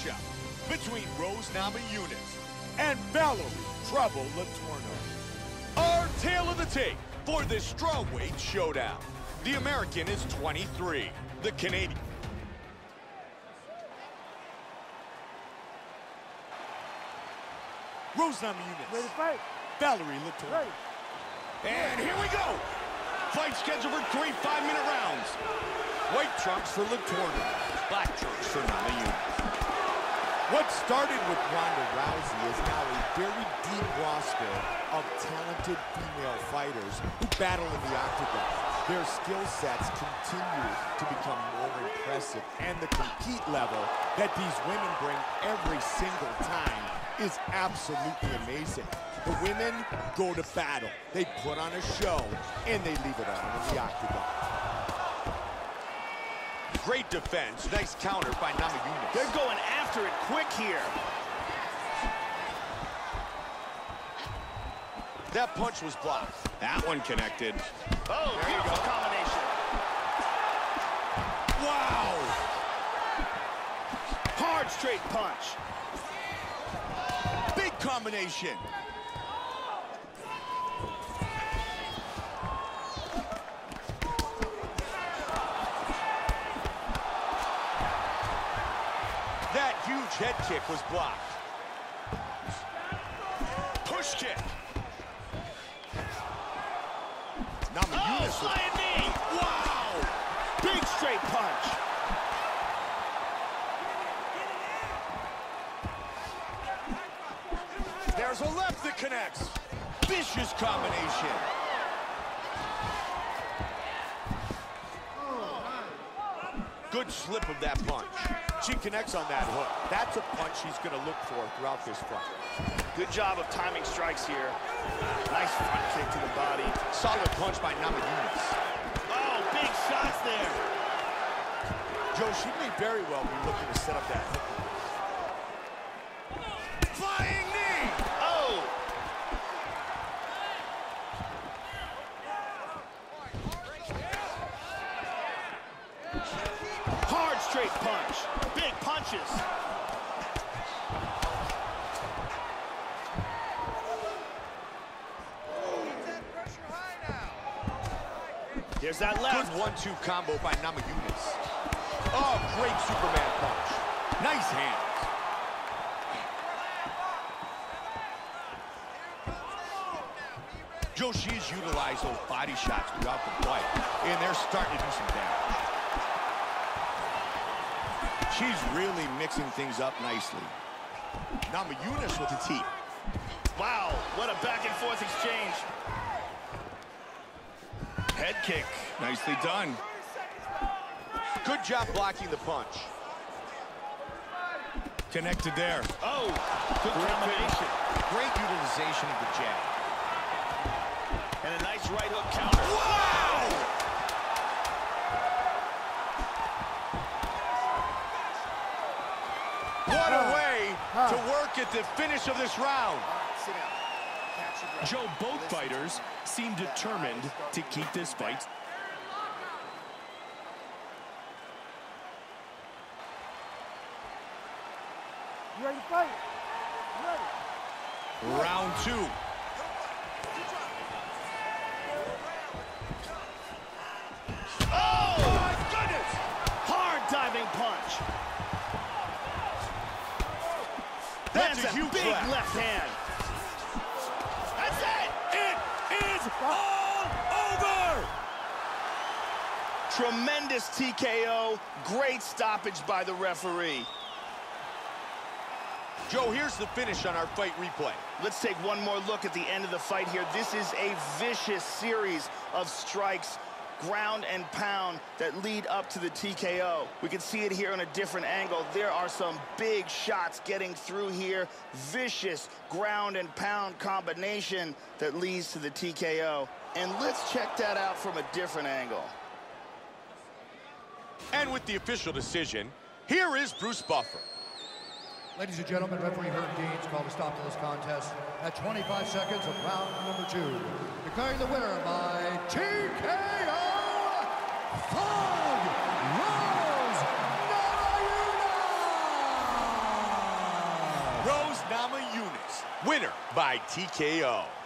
matchup between Rose Namajunas and Valerie Trouble Letourneau. Our tale of the tape for this strawweight showdown. The American is 23. The Canadian. Rose Namajunas. Ready to fight. Valerie Letourneau. And here we go. Fight scheduled for 3 5-minute rounds. White trunks for Letourneau. Black trunks for Namajunas. What started with Ronda Rousey is now a very deep roster of talented female fighters who battle in the octagon. Their skill sets continue to become more impressive, and the compete level that these women bring every single time is absolutely amazing. The women go to battle, they put on a show, and they leave it on in the octagon. Great defense, nice counter by Namajunas. They're going after it quick here. That punch was blocked. That one connected. Oh, beautiful combination. Wow! Hard straight punch. Big combination. That huge head kick was blocked. Push kick. Namajunas. Flying knee. Wow. Big straight punch. There's a left that connects. Vicious combination. Good slip of that punch. She connects on that hook. That's a punch she's going to look for throughout this fight. Good job of timing strikes here. Nice front kick to the body. Solid punch by Namajunas. Oh, big shots there. Joe, she may very well be looking to set up that hook. Flying knee! Oh! Hard straight punch. Big punches. There's that left. Good 1-2 combo by Namajunas. Oh, great Superman punch. Nice hands. Joe, she's utilized those body shots throughout the fight, and they're starting to do some damage. She's really mixing things up nicely. Namajunas with the teeth. Wow, what a back and forth exchange. Head kick, nicely done. Good job blocking the punch. Connected there. Oh, good combination. Great utilization of the jab. And a nice right hook counter. Wow! What a way to work at the finish of this round. Sit down. Joe, both fighters seem determined to keep this fight. You ready to fight? You ready? Round 2. Oh, my goodness! Hard diving punch. That's Lands a huge big left hand. That's it! It is all over! Tremendous TKO. Great stoppage by the referee. Joe, here's the finish on our fight replay. Let's take one more look at the end of the fight here. This is a vicious series of strikes, ground and pound, that lead up to the TKO. We can see it here on a different angle. There are some big shots getting through here. Vicious ground and pound combination that leads to the TKO. And let's check that out from a different angle. And with the official decision, here is Bruce Buffer. Ladies and gentlemen, referee Herb Deans called a stop to this contest at 25 seconds of round number 2. Declaring the winner by TKO, Thug Rose Namajunas! Namajunas. Winner by TKO.